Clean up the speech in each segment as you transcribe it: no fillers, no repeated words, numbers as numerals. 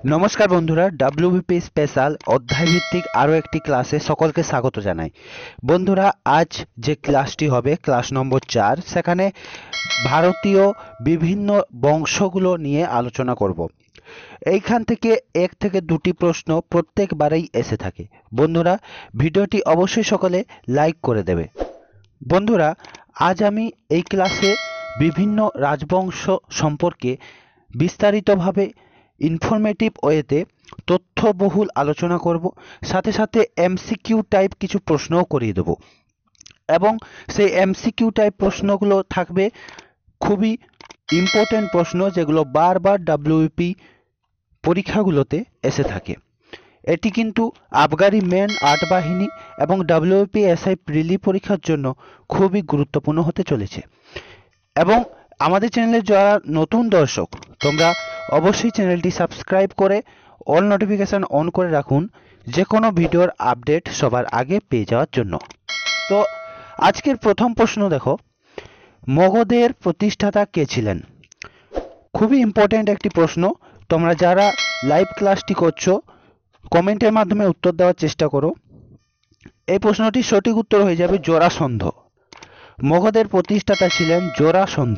নমস্কার বন্ধুরা, WBP special অধ্যায়ভিত্তিক আরও একটি ক্লাসে সকলকে স্বাগত জানাই। বন্ধুরা, আজ যে ক্লাসটি হবে ক্লাস নম্বর 4, সেখানে ভারতীয় বিভিন্ন বংশগুলো নিয়ে আলোচনা করব। এইখান থেকে এক থেকে দুটি প্রশ্ন প্রত্যেকবারেই এসে থাকে। বন্ধুরা, ভিডিওটি অবশ্যই সকলে লাইক করে দেবে। বন্ধুরা, আজ আমি এই ক্লাসে বিভিন্ন রাজবংশ সম্পর্কে বিস্তারিতভাবে ইনফরমেটিভ ওয়েতে তথ্যবহুল আলোচনা করব, সাথে সাথে এমসিকিউ টাইপ কিছু প্রশ্নও করিয়ে দেব এবং সেই এমসিকিউ টাইপ প্রশ্নগুলো থাকবে খুবই ইম্পর্টেন্ট প্রশ্ন, যেগুলো বারবার ডাব্লিউপি পরীক্ষাগুলোতে এসে থাকে। এটি কিন্তু আবগারি মেন 8 বাহিনী এবং WBCS প্রিলি পরীক্ষার জন্য খুবই গুরুত্বপূর্ণ হতে চলেছে। এবং আমাদের চ্যানেলে যারা নতুন দর্শক, তোমরা অবশ্যই চ্যানেলটি সাবস্ক্রাইব করে অল নোটিফিকেশান অন করে রাখুন, যে কোনো ভিডিওর আপডেট সবার আগে পেয়ে যাওয়ার জন্য। তো আজকের প্রথম প্রশ্ন দেখো, মগধের প্রতিষ্ঠাতা কে ছিলেন? খুবই ইম্পর্ট্যান্ট একটি প্রশ্ন। তোমরা যারা লাইভ ক্লাসটি করছো কমেন্টের মাধ্যমে উত্তর দেওয়ার চেষ্টা করো। এই প্রশ্নটির সঠিক উত্তর হয়ে যাবে জরাসন্ধ। মগধের প্রতিষ্ঠাতা ছিলেন জরাসন্ধ।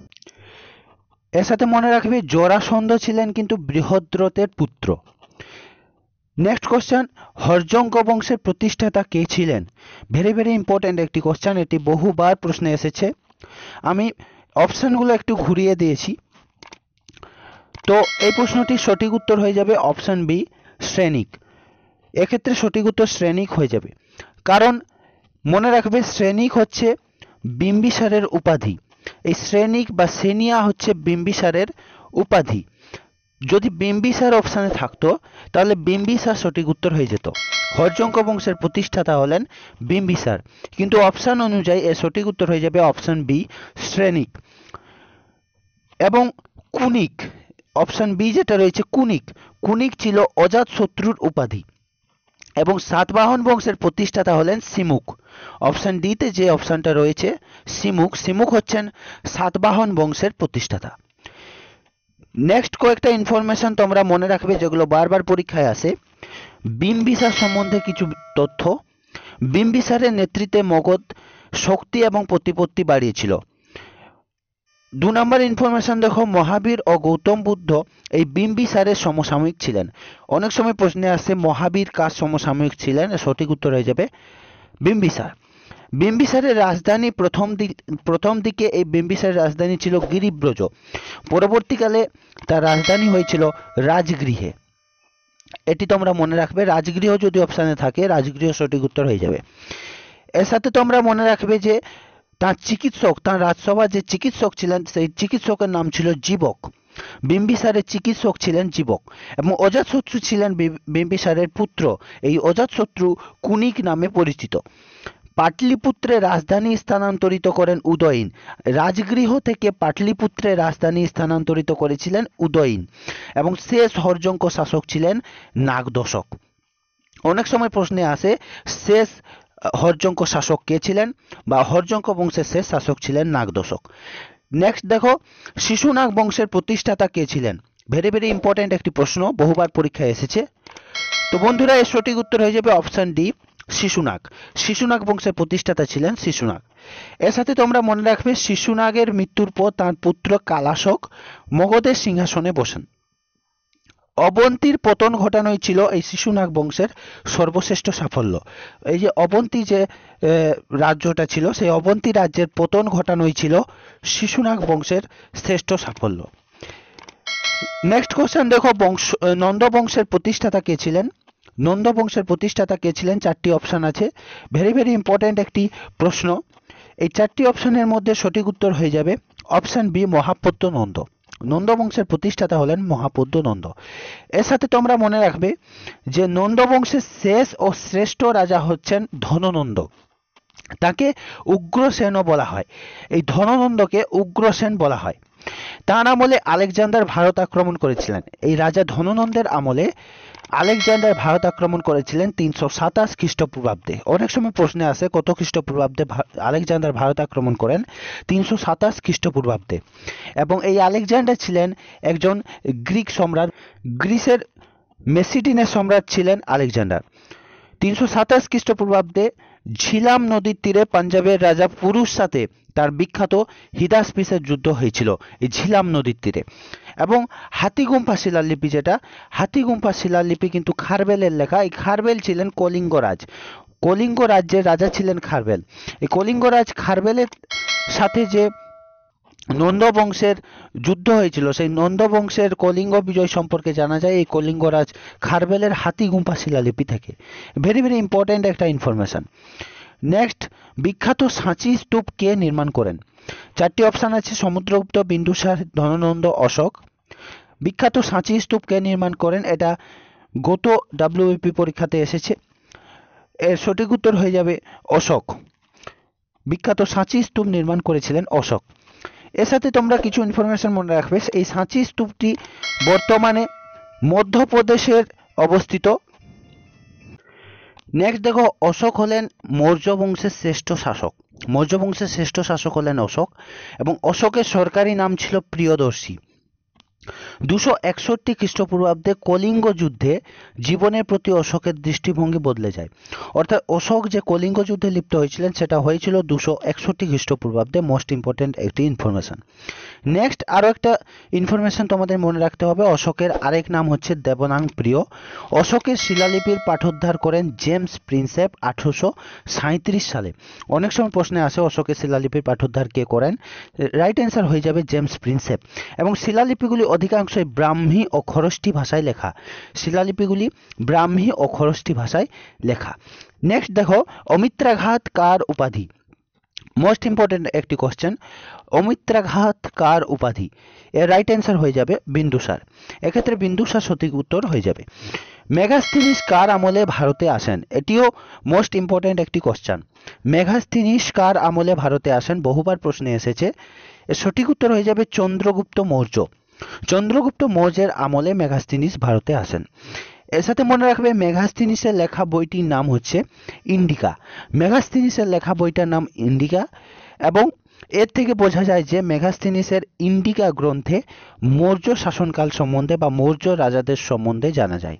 এর সাথে মনে রাখবে জরাসন্ধ ছিলেন কিন্তু বৃহদ্রথের পুত্র। নেক্সট কোশ্চেন, হর্যঙ্ক বংশের প্রতিষ্ঠাতা কে ছিলেন? ভেরি ভেরি ইম্পর্ট্যান্ট একটি কোশ্চেন, এটি বহুবার প্রশ্নে এসেছে। আমি অপশানগুলো একটু ঘুরিয়ে দিয়েছি। তো এই প্রশ্নটির সঠিক উত্তর হয়ে যাবে অপশান বি, শ্রেণিক। এক্ষেত্রে সঠিক উত্তর শ্রেণিক হয়ে যাবে, কারণ মনে রাখবে শ্রেণিক হচ্ছে বিম্বিসারের উপাধি। এই শ্রেণিক বা সেনিয়া হচ্ছে বিম্বিসারের উপাধি। যদি বিম্বিসার অপশানে থাকতো তাহলে বিম্বিসার সঠিক উত্তর হয়ে যেত। হর্যঙ্ক বংশের প্রতিষ্ঠাতা হলেন বিম্বিসার, কিন্তু অপশান অনুযায়ী এর সঠিক উত্তর হয়ে যাবে অপশান বি, শ্রেণিক। এবং কুনিক, অপশান বি যেটা রয়েছে কুনিক, কুনিক ছিল অজাতশত্রুর উপাধি। এবং সাতবাহন বংশের প্রতিষ্ঠাতা হলেন সিমুক। অপশান ডিতে যে অপশানটা রয়েছে সিমুক, সিমুক হচ্ছেন সাতবাহন বংশের প্রতিষ্ঠাতা। নেক্সট কয়েকটা ইনফরমেশন তোমরা মনে রাখবে যেগুলো বারবার পরীক্ষায় আসে। বিম্বিসার সম্বন্ধে কিছু তথ্য। বিম্বিসারের নেতৃত্বে মগধ শক্তি এবং প্রতিপত্তি বাড়িয়েছিল। 2 নম্বর ইনফরমেশন দেখো, মহাবীর ও গৌতম বুদ্ধ এই বিম্বিসারের সমসাময়িক ছিলেন। অনেক সময় প্রশ্নে আসে মহাবীর কার সমসাময়িক ছিলেন, সঠিক উত্তর হয়ে যাবে বিম্বিসার। বিম্বিসারের রাজধানী প্রথম দিকে এই বিম্বিসারের রাজধানী ছিল গিরিব্রজ। পরবর্তীকালে তার রাজধানী হয়েছিল রাজগৃহে। এটি তোমরা মনে রাখবে, রাজগৃহ যদি অপশানে থাকে রাজগৃহ সঠিক উত্তর হয়ে যাবে। এর সাথে তোমরা মনে রাখবে যে তার চিকিৎসক, তার রাজসভার যে চিকিৎসক ছিলেন সেই চিকিৎসকের নাম ছিল জীবক। বিম্বিসারের চিকিৎসক ছিলেন জীবক। এবং অজাতশত্রু ছিলেন বিম্বিসারের পুত্র। এই অজাতশত্রু কুনিক নামে পরিচিত। পাটলিপুত্রে রাজধানী স্থানান্তরিত করেন উদয়ন। রাজগৃহ থেকে পাটলিপুত্রে রাজধানী স্থানান্তরিত করেছিলেন উদয়ন। এবং শেষ হর্যঙ্ক শাসক ছিলেন নাগদশক। অনেক সময় প্রশ্নে আসে শেষ হর্যঙ্ক শাসক কে ছিলেন, বা হর্যঙ্ক বংশের শেষ শাসক ছিলেন নাগদশক। নেক্সট দেখো, শিশুনাগ বংশের প্রতিষ্ঠাতা কে ছিলেন? ভেরি ভেরি ইম্পর্ট্যান্ট একটি প্রশ্ন, বহুবার পরীক্ষায় এসেছে। তো বন্ধুরা, এর সঠিক উত্তর হয়ে যাবে অপশান ডি, শিশুনাগ। শিশুনাগ বংশের প্রতিষ্ঠাতা ছিলেন শিশুনাগ। এর সাথে তোমরা মনে রাখবে শিশুনাগের মৃত্যুর পর তার পুত্র কালাশক মগধের সিংহাসনে বসেন। অবন্তীর পতন ঘটানোই ছিল এই শিশুনাগ বংশের সর্বশ্রেষ্ঠ সাফল্য। এই যে অবন্তী যে রাজ্যটা ছিল, সেই অবন্তী রাজ্যের পতন ঘটানোই ছিল শিশুনাগ বংশের শ্রেষ্ঠ সাফল্য। নেক্সট কোশ্চেন দেখো, নন্দ বংশের প্রতিষ্ঠাতা কে ছিলেন? নন্দ বংশের প্রতিষ্ঠাতা কে ছিলেন? 4টি অপশান আছে। ভেরি ভেরি ইম্পর্ট্যান্ট একটি প্রশ্ন। এই 4টি অপশানের মধ্যে সঠিক উত্তর হয়ে যাবে অপশান বি, মহাপদ্য নন্দ। নন্দ বংশের প্রতিষ্ঠাতা হলেন মহাপদ্য নন্দ। এর সাথে তোমরা মনে রাখবে যে নন্দ বংশের শেষ ও শ্রেষ্ঠ রাজা হচ্ছেন ধননন্দ। তাকে উগ্রসেনও বলা হয়। এই ধননন্দকে উগ্রসেন বলা হয়। তার আমলে আলেকজান্ডার ভারত আক্রমণ করেছিলেন। এই রাজা ধননন্দের আমলে আলেকজান্ডার ভারত আক্রমণ করেছিলেন 327 খ্রিস্টপূর্বাব্দে। অনেক সময় প্রশ্নে আসে কত খ্রিস্টপূর্বাব্দে আলেকজান্ডার ভারত আক্রমণ করেন। 327 খ্রিস্টপূর্বাব্দে। এবং এই আলেকজান্ডার ছিলেন একজন গ্রিক সম্রাট, গ্রিসের মেসিডিনের সম্রাট ছিলেন আলেকজান্ডার। 327 খ্রিস্টপূর্বাব্দে ঝিলাম নদীর তীরে পাঞ্জাবের রাজা পুরুষ সাথে তার বিখ্যাত হিদাসপিসের যুদ্ধ হয়েছিল এই ঝিলাম নদীর তীরে। এবং হাতিগুম্ফা শিলালিপি, যেটা হাতিগুম্ফা শিলালিপি কিন্তু খারবেলের লেখা। এই খারবেল ছিলেন কলিঙ্গরাজ, কলিঙ্গ রাজ্যের রাজা ছিলেন খারবেল। এই কলিঙ্গরাজ খারবেলের সাথে যে নন্দ বংশের যুদ্ধ হয়েছিল, সেই নন্দ বংশের কলিঙ্গ বিজয় সম্পর্কে জানা যায় এই কলিঙ্গরাজ খারবেলের হাতিগুম্ফা শিলালিপি থেকে। ভেরি ভেরি ইম্পর্টেন্ট একটা ইনফরমেশন। নেক্সট, বিখ্যাত সাঁচি স্তূপ কে নির্মাণ করেন? চারটি অপশান আছে, সমুদ্রগুপ্ত, বিন্দুসার, ধননন্দ, অশোক। বিখ্যাত সাঁচি স্তূপ কে নির্মাণ করেন? এটা গত WBP পরীক্ষাতে এসেছে। এর সঠিক উত্তর হয়ে যাবে অশোক। বিখ্যাত সাঁচি স্তূপ নির্মাণ করেছিলেন অশোক। এর সাথে তোমরা কিছু ইনফরমেশন মনে রাখবে। এই সাঁচি স্তূপটি বর্তমানে মধ্যপ্রদেশের অবস্থিত। নেক্সট দেখো, অশোক হলেন মৌর্য বংশের শ্রেষ্ঠ শাসক। মৌর্য বংশের শ্রেষ্ঠ শাসক হলেন অশোক, এবং অশোকের সরকারি নাম ছিল প্রিয়দর্শী। 261 খ্রিস্টপূর্বাব্দে কলিঙ্গ যুদ্ধে জীবনের প্রতি অশোকের দৃষ্টিভঙ্গি বদলে যায়। অর্থাৎ অশোক যে কলিঙ্গ যুদ্ধে লিপ্ত হয়েছিলেন সেটা হয়েছিল 261 খ্রিস্টপূর্বাব্দে। মোস্ট ইম্পর্টেন্ট একটি ইনফরমেশন। নেক্সট আরও একটা ইনফরমেশন তোমাদের মনে রাখতে হবে, অশোকের আরেক নাম হচ্ছে দেবনাং প্রিয়। অশোকের শিলালিপির পাঠোদ্ধার করেন জেমস প্রিন্সেপ 1837 সালে। অনেক সময় প্রশ্নে আসে অশোকের শিলালিপির পাঠোদ্ধার কে করেন? রাইট অ্যান্সার হয়ে যাবে জেমস প্রিন্সেপ। এবং শিলালিপিগুলি অধিকাংশই ব্রাহ্মী ও খরষ্টি ভাষায় লেখা। শিলালিপিগুলি ব্রাহ্মী ও খরষ্টি ভাষায় লেখা। নেক্সট দেখো, অমিত্রাঘাত কার উপাধি? মোস্ট ইম্পর্টেন্ট একটি কোশ্চেন। অমিত্রাঘাত কার উপাধি? এর রাইট অ্যান্সার হয়ে যাবে বিন্দুসার। এক্ষেত্রে বিন্দুসার সঠিক উত্তর হয়ে যাবে। মেগাস্থিনিস কার আমলে ভারতে আসেন? এটিও মোস্ট ইম্পর্টেন্ট একটি কোশ্চেন। মেগাস্থিনিস কার আমলে ভারতে আসেন? বহুবার প্রশ্নে এসেছে। এর সঠিক উত্তর হয়ে যাবে চন্দ্রগুপ্ত মৌর্য। চন্দ্রগুপ্ত মৌর্যের আমলে মেগাস্থিনিস ভারতে আসেন। এর সাথে মনে রাখবে মেগাস্থিনিসের লেখা বইটির নাম হচ্ছে ইন্ডিকা। মেগাস্থিনিসের লেখা বইটার নাম ইন্ডিকা, এবং এর থেকে বোঝা যায় যে মেগাস্থিনিসের ইন্ডিকা গ্রন্থে মৌর্য শাসনকাল সম্বন্ধে বা মৌর্য রাজাদের সম্বন্ধে জানা যায়।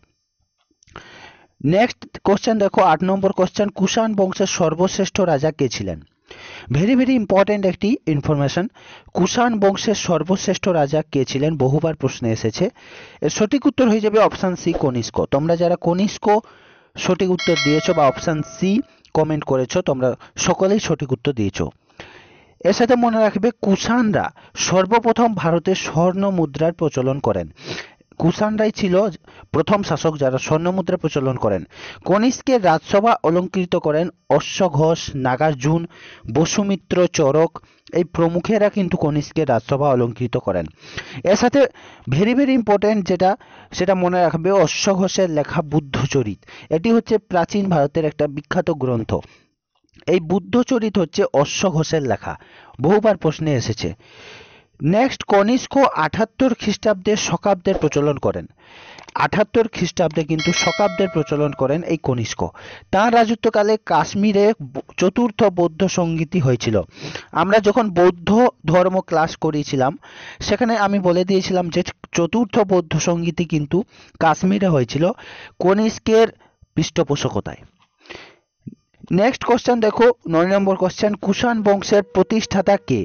নেক্সট কোশ্চেন দেখো, 8 নম্বর কোশ্চেন, কুষাণ বংশের সর্বশ্রেষ্ঠ রাজা কে ছিলেন? ভেরি ভেরি ইম্পর্টেন্ট একটি ইনফরমেশন। কুষাণ বংশের সর্বশ্রেষ্ঠ রাজা কে ছিলেন? বহুবার প্রশ্নে এসেছে। এর সঠিক উত্তর হয়ে যাবে অপশান সি, কনিষ্ক। তোমরা যারা কনিষ্ক সঠিক উত্তর দিয়েছো বা অপশান সি কমেন্ট করেছো, তোমরা সকলেই সঠিক উত্তর দিয়েছো। এর সাথে মনে রাখবে কুষাণরা সর্বপ্রথম ভারতে স্বর্ণ মুদ্রার প্রচলন করেন। কুষাণরাই ছিল প্রথম শাসক যারা স্বর্ণ মুদ্রা প্রচলন করেন। কনিষ্কের রাজসভা অলঙ্কৃত করেন অশ্বঘোষ, নাগার্জুন, বসুমিত্র, চরক, এই প্রমুখেরা কিন্তু কনিষ্কের রাজসভা অলঙ্কৃত করেন। এর সাথে ভেরি ভেরি ইম্পর্টেন্ট যেটা, সেটা মনে রাখবে অশ্বঘোষের লেখা বুদ্ধচরিত। এটি হচ্ছে প্রাচীন ভারতের একটা বিখ্যাত গ্রন্থ। এই বুদ্ধচরিত হচ্ছে অশ্বঘোষের লেখা, বহুবার প্রশ্নে এসেছে। নেক্সট, কনিষ্ক 78 খ্রিস্টাব্দে শকাব্দের প্রচলন করেন। 78 খ্রিস্টাব্দে কিন্তু শকাব্দের প্রচলন করেন এই কনিষ্ক। তাঁর রাজত্বকালে কাশ্মীরে চতুর্থ বৌদ্ধ সংগীতি হয়েছিল। আমরা যখন বৌদ্ধ ধর্ম ক্লাস করিয়েছিলাম সেখানে আমি বলে দিয়েছিলাম যে চতুর্থ বৌদ্ধ সংগীতি কিন্তু কাশ্মীরে হয়েছিল কনিষ্কের পৃষ্ঠপোষকতায়। নেক্সট কোশ্চেন দেখো, 9 নম্বর কোশ্চেন, কুষাণ বংশের প্রতিষ্ঠাতা কে?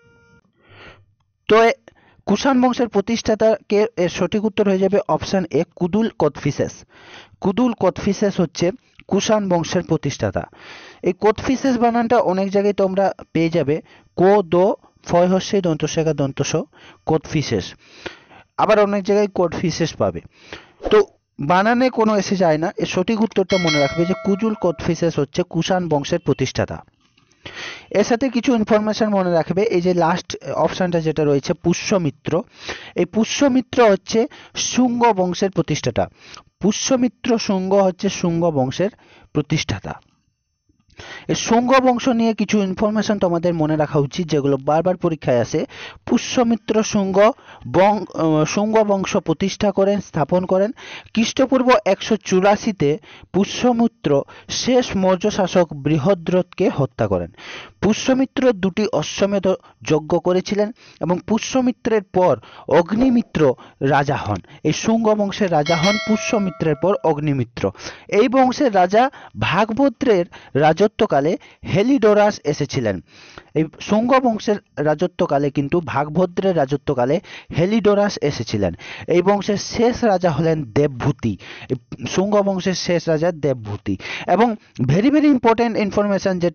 তো কুষাণ বংশের প্রতিষ্ঠাতা কে? এর সঠিক উত্তর হয়ে যাবে অপশন এ, কুদুল কোদফিসেস। কুদুল কোদফিসেস হচ্ছে কুষাণ বংশের প্রতিষ্ঠাতা। এই কোদফিসেস বানানটা অনেক জায়গায় তোমরা পেয়ে যাবে, কো দো ফয় হস্যে দন্তস্বকা দন্তস, কোদফিসেস। আবার অনেক জায়গায় কোদফিসেস পাবে। তো বানানে কোনো এসে যায় না। এর সঠিক উত্তরটা মনে রাখবে যে কুদুল কোদফিসেস হচ্ছে কুষাণ বংশের প্রতিষ্ঠাতা। এর সাথে কিছু ইনফরমেশন মনে রাখবে। এই যে লাস্ট অপশনটা যেটা রয়েছে পুষ্যমিত্র, এই পুষ্যমিত্র হচ্ছে শুঙ্গ বংশের প্রতিষ্ঠাতা। পুষ্যমিত্র শুঙ্গ হচ্ছে শুঙ্গ বংশের প্রতিষ্ঠাতা। এই শুঙ্গ বংশ নিয়ে কিছু ইনফরমেশন তোমাদের মনে রাখা উচিত, যেগুলো বারবার পরীক্ষায় আসে। পুষ্যমিত্র শুঙ্গ বংশ প্রতিষ্ঠা করেন, স্থাপন করেন। খ্রিস্টপূর্ব 184-তে পুষ্যমিত্র শেষ মৌর্য শাসক বৃহদ্রথকে হত্যা করেন। পুষ্যমিত্র 2টি অশ্বমেধ যজ্ঞ করেছিলেন এবং পুষ্যমিত্রের পর অগ্নিমিত্র রাজা হন। এই শুঙ্গ বংশের রাজা হন পুষ্যমিত্রের পর অগ্নিমিত্র। এই বংশের রাজা ভাগভদ্রের রাজত্বকালে হেলিডোরাস এসেছিলেন। এই শুঙ্গ বংশের রাজত্বকালে কিন্তু ভাগভদ্রের রাজত্বকালে হেলিডোরাস এসেছিলেন। এই বংশের শেষ রাজা হলেন দেবভূতি। শুঙ্গ বংশের শেষ রাজা দেবভূতি। এবং ভেরি ভেরি ইম্পর্টেন্ট ইনফরমেশন, যেটা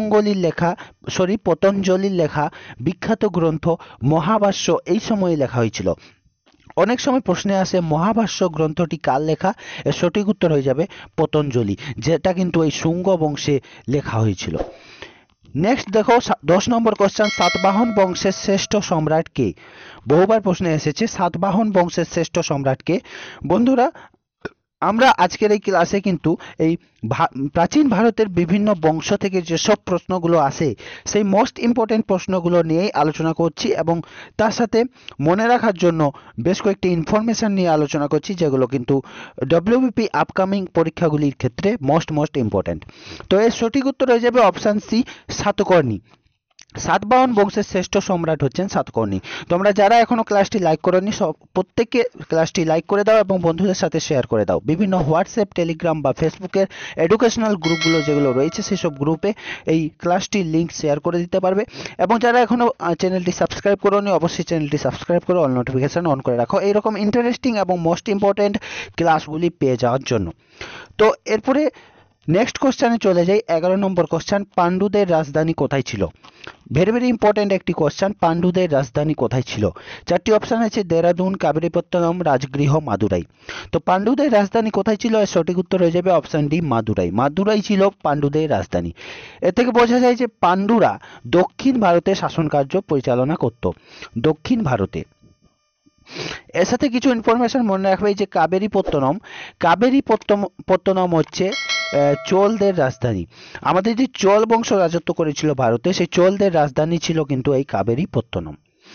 পতঞ্জলির লেখা বিখ্যাত গ্রন্থ মহাভাষ্য এই সময়ে লেখা হয়েছিল। অনেক সময় প্রশ্নে আসে মহাভাষ্য গ্রন্থটি কার লেখা? এর সঠিক উত্তর হয়ে যাবে পতঞ্জলি, যেটা কিন্তু এই শুঙ্গ বংশে লেখা হয়েছিল। নেক্সট দেখো 10 নম্বর কোশ্চেন, সাতবাহন বংশের শ্রেষ্ঠ সম্রাট কে? বহুবার প্রশ্নে এসেছে সাতবাহন বংশের শ্রেষ্ঠ সম্রাট কে। বন্ধুরা, আমরা আজকের এই ক্লাসে কিন্তু এই প্রাচীন ভারতের বিভিন্ন বংশ থেকে যেসব প্রশ্নগুলো আসে সেই মোস্ট ইম্পর্টেন্ট প্রশ্নগুলো নিয়েই আলোচনা করছি, এবং তার সাথে মনে রাখার জন্য বেশ কয়েকটি ইনফরমেশন নিয়ে আলোচনা করছি, যেগুলো কিন্তু ডব্লিউবিপি আপকামিং পরীক্ষাগুলির ক্ষেত্রে মোস্ট ইম্পর্টেন্ট। তো এর সঠিক উত্তর হয়ে যাবে অপশান সি, সাতকর্ণী। সাতবাহন বংশের শ্রেষ্ঠ সম্রাট হচ্ছেন সাতকর্ণী। তোমরা যারা এখনো ক্লাসটি লাইক করোনি প্রত্যেককে ক্লাসটি লাইক করে দাও এবং বন্ধুদের সাথে শেয়ার করে দাও। বিভিন্ন হোয়াটসঅ্যাপ, টেলিগ্রাম বা ফেসবুকের এডুকেশনাল গ্রুপগুলো যেগুলো রয়েছে সেসব গ্রুপে এই ক্লাসটির লিঙ্ক শেয়ার করে দিতে পারবে। এবং যারা এখনো চ্যানেলটি সাবস্ক্রাইব করোনি অবশ্যই চ্যানেলটি সাবস্ক্রাইব করে অল নোটিফিকেশন অন করে রাখো এইরকম ইন্টারেস্টিং এবং মোস্ট ইম্পর্টেন্ট ক্লাসগুলি পেয়ে যাওয়ার জন্য। তো এরপরে নেক্সট কোশ্চেনে চলে যাই। 11 নম্বর কোশ্চেন, পাণ্ডুদের রাজধানী কোথায় ছিল? ভেরি ভেরি ইম্পর্টেন্ট একটি কোশ্চেন, পাণ্ডুদের রাজধানী কোথায় ছিল? 4টি অপশন আছে, দেরাদুন, কাবেরীপত্তনম, রাজগৃহ, মাদুরাই। তো পাণ্ডুদের রাজধানী কোথায় ছিল? এর সঠিক উত্তর হয়ে যাবে অপশন ডি, মাদুরাই। মাদুরাই ছিল পাণ্ডুদের রাজধানী। এর থেকে বোঝা যায় যে পাণ্ডুরা দক্ষিণ ভারতে শাসনকার্য পরিচালনা করত, দক্ষিণ ভারতে। এর সাথে কিছু ইনফরমেশন মনে রাখবে যে কাবেরীপত্তনম হচ্ছে চোলদের রাজধানী। আমাদের যে চোল বংশ রাজত্ব করেছিল ভারতে, সেই চোলদের রাজধানী ছিল কিন্তু এই কাবেরীপত্তনম।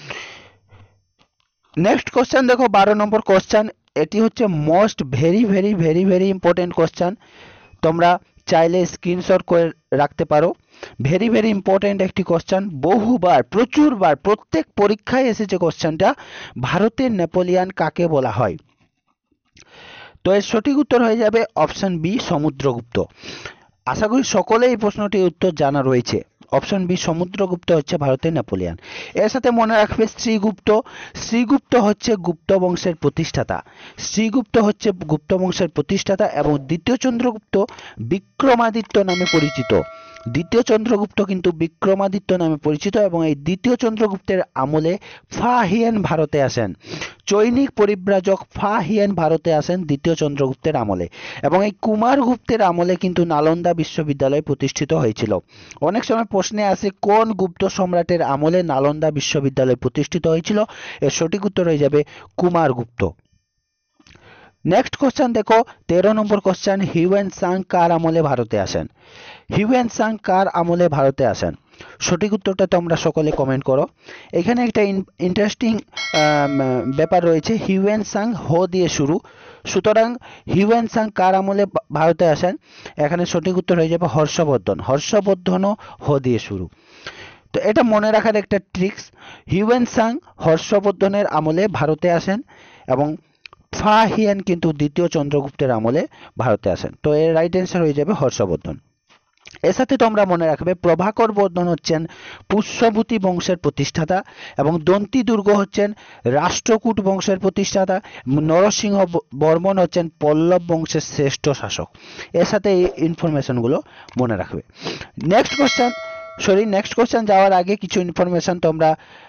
নেক্সট কোশ্চেন দেখো 12 নম্বর কোশ্চেন, এটি হচ্ছে মোস্ট ভেরি ইম্পর্টেন্ট কোশ্চেন। তোমরা চাইলে স্ক্রিনশট করে রাখতে পারো। ভেরি ইম্পর্টেন্ট একটি কোশ্চেন, বহুবার প্রচুরবার প্রত্যেক পরীক্ষায় এসেছে কোশ্চেনটা। ভারতের নেপোলিয়ান কাকে বলা হয়? তো এর সঠিক উত্তর হয়ে যাবে অপশন বি, সমুদ্রগুপ্ত। আশা করি সকলে এই প্রশ্নটির উত্তর জানা রয়েছে। অপশন বি, সমুদ্রগুপ্ত হচ্ছে ভারতের নেপোলিয়ান। এর সাথে মনে রাখবে শ্রীগুপ্ত হচ্ছে গুপ্ত বংশের প্রতিষ্ঠাতা। শ্রীগুপ্ত হচ্ছে গুপ্ত বংশের প্রতিষ্ঠাতা এবং দ্বিতীয় চন্দ্রগুপ্ত বিক্রমাদিত্য নামে পরিচিত। দ্বিতীয় চন্দ্রগুপ্ত কিন্তু বিক্রমাদিত্য নামে পরিচিত এবং এই দ্বিতীয় চন্দ্রগুপ্তের আমলে ফা হিয়েন ভারতে আসেন। চৈনিক পরিব্রাজক ফা হিয়েন ভারতে আসেন দ্বিতীয় চন্দ্রগুপ্তের আমলে, এবং এই কুমারগুপ্তের আমলে কিন্তু নালন্দা বিশ্ববিদ্যালয় প্রতিষ্ঠিত হয়েছিল। অনেক সময় প্রশ্নে আসে কোন গুপ্ত সম্রাটের আমলে নালন্দা বিশ্ববিদ্যালয় প্রতিষ্ঠিত হয়েছিল? এর সঠিক উত্তর হয়ে যাবে কুমারগুপ্ত। নেক্সট কোশ্চেন দেখো 13 নম্বর কোশ্চেন, হিউয়েন সাং কার আমলে ভারতে আসেন? হিউয়েন সাং কার আমলে ভারতে আসেন? সঠিক উত্তরটা তোমরা সকলে কমেন্ট করো। এখানে একটা ইন্টারেস্টিং ব্যাপার রয়েছে, হিউয়েন সাং হো দিয়ে শুরু, সুতরাং হিউয়েন সাং কার আমলে ভারতে আসেন? এখানে সঠিক উত্তর হয়ে যাবে হর্ষবর্ধনও হো দিয়ে শুরু। তো এটা মনে রাখার একটা ট্রিক্স, হিউয়েন সাং হর্ষবর্ধনের আমলে ভারতে আসেন এবং ফা হিয়েন কিন্তু দ্বিতীয় চন্দ্রগুপ্তের আমলে ভারতে আসেন। তো এর রাইট অ্যান্সার হয়ে যাবে হর্ষবর্ধন। এর সাথে তোমরা মনে রাখবে প্রভাকর বর্ধন হচ্ছেন পুষ্যভূতি বংশের প্রতিষ্ঠাতা এবং দন্তি দুর্গ হচ্ছেন রাষ্ট্রকূট বংশের প্রতিষ্ঠাতা, নরসিংহ বর্মন হচ্ছেন পল্লব বংশের শ্রেষ্ঠ শাসক। এর সাথে এই ইনফরমেশনগুলো মনে রাখবে। নেক্সট কোশ্চেন যাওয়ার আগে কিছু ইনফরমেশন তোমরা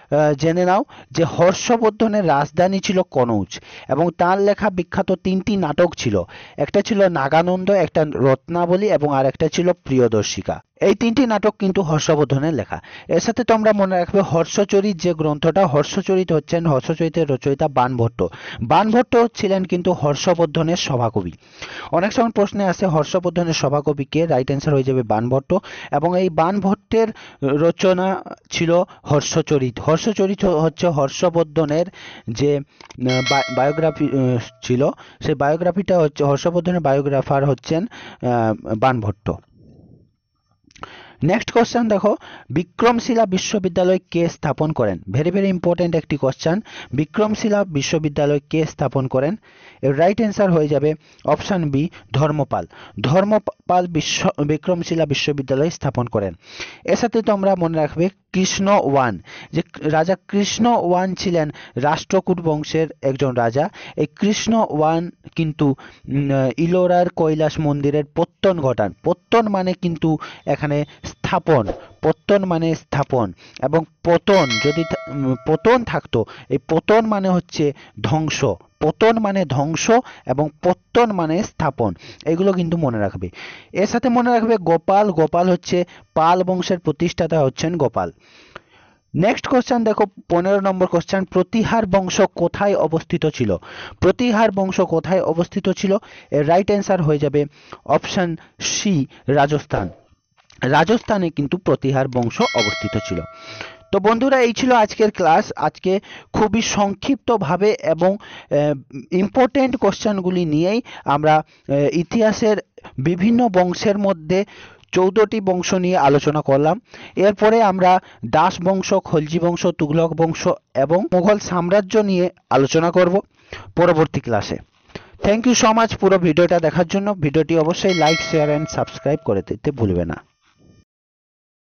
জেনে নাও যে হর্ষবর্ধনের রাজধানী ছিল কনৌজ এবং তার লেখা বিখ্যাত 3টি নাটক ছিল। একটা ছিল নাগানন্দ, একটা রত্নাবলী এবং আরেকটা ছিল প্রিয়দর্শিকা। এই 3টি নাটক কিন্তু হর্ষবর্ধনের লেখা। এর সাথে তোমরা মনে রাখবে হর্ষচরিত যে গ্রন্থটা, হর্ষচরিতের রচয়িতা বাণভট্ট। বাণভট্ট ছিলেন কিন্তু হর্ষবর্ধনের সভাকবি। অনেক সময় প্রশ্নে আসে হর্ষবর্ধনের সভাকবি কে, রাইট অ্যান্সার হয়ে যাবে বাণভট্ট। এবং এই বাণভট্টের রচনা ছিল হর্ষচরিত। হর্ষচরিত হচ্ছে হর্ষবর্ধনের যে বায়োগ্রাফি ছিল, সেই বায়োগ্রাফিটা হচ্ছে হর্ষবর্ধনের বায়োগ্রাফার হচ্ছেন বাণভট্ট। নেক্সট কোশ্চেন দেখো, বিক্রমশিলা বিশ্ববিদ্যালয় কে স্থাপন করেন? ভেরি ভেরি ইম্পর্টেন্ট একটি কোশ্চেন। বিক্রমশিলা বিশ্ববিদ্যালয় কে স্থাপন করেন? এর রাইট অ্যান্সার হয়ে যাবে অপশান বি, ধর্মপাল। ধর্মপাল বিক্রমশিলা বিশ্ববিদ্যালয় স্থাপন করেন। এর সাথে তোমরা মনে রাখবে কৃষ্ণ ওয়ান, যে রাজা কৃষ্ণ ওয়ান ছিলেন রাষ্ট্রকূট বংশের একজন রাজা। এই কৃষ্ণ ওয়ান কিন্তু ইলোরার কৈলাস মন্দিরের পত্তন ঘটান। পত্তন মানে কিন্তু এখানে স্থাপন, পত্তন মানে স্থাপন, এবং পতন যদি পতন থাকতো, এই পতন মানে হচ্ছে ধ্বংস। পতন মানে ধ্বংস এবং পত্তন মানে স্থাপন, এগুলো কিন্তু মনে রাখবে। এর সাথে মনে রাখবে গোপাল। গোপাল হচ্ছে পাল বংশের প্রতিষ্ঠাতা হচ্ছেন গোপাল। নেক্সট কোশ্চেন দেখো, 15 নম্বর কোশ্চেন, প্রতিহার বংশ কোথায় অবস্থিত ছিল? প্রতিহার বংশ কোথায় অবস্থিত ছিল? এর রাইট অ্যান্সার হয়ে যাবে অপশন সি, রাজস্থান। রাজস্থানে কিন্তু প্রতিহার বংশ অবস্থিত ছিল। তো বন্ধুরা, এই ছিল আজকের ক্লাস। আজকে খুবই সংক্ষিপ্তভাবে এবং ইম্পর্টেন্ট কোশ্চেনগুলি নিয়েই আমরা ইতিহাসের বিভিন্ন বংশের মধ্যে 14টি বংশ নিয়ে আলোচনা করলাম। এরপরে আমরা দাস বংশ, খলজি বংশ, তুঘলক বংশ এবং মুঘল সাম্রাজ্য নিয়ে আলোচনা করব পরবর্তী ক্লাসে। থ্যাংক ইউ সো মাচ পুরো ভিডিওটা দেখার জন্য। ভিডিওটি অবশ্যই লাইক, শেয়ার অ্যান্ড সাবস্ক্রাইব করে দিতে ভুলবে না।